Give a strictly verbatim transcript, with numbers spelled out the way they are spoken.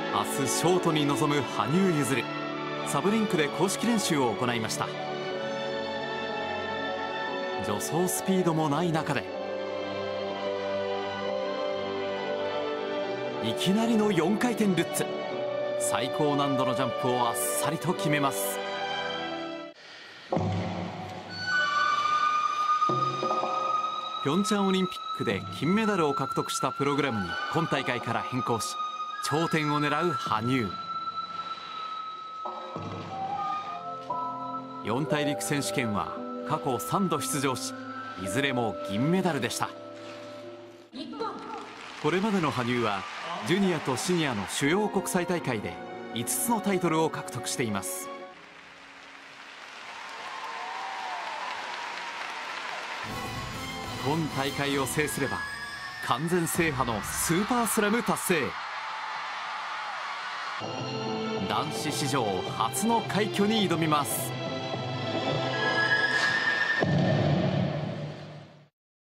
明日ショートに臨む羽生結弦。サブリンクで公式練習を行いました。助走スピードもない中でいきなりのよんかいてんルッツ。最高難度のジャンプをあっさりと決めます。ピョンチャンオリンピックで金メダルを獲得したプログラムに今大会から変更し、頂点を狙う羽生。四大陸選手権は過去さんど出場し、いずれも銀メダルでした。これまでの羽生はジュニアとシニアの主要国際大会でいつつのタイトルを獲得しています。今大会を制すれば完全制覇のスーパースラム達成。男子史上初の快挙に挑みます。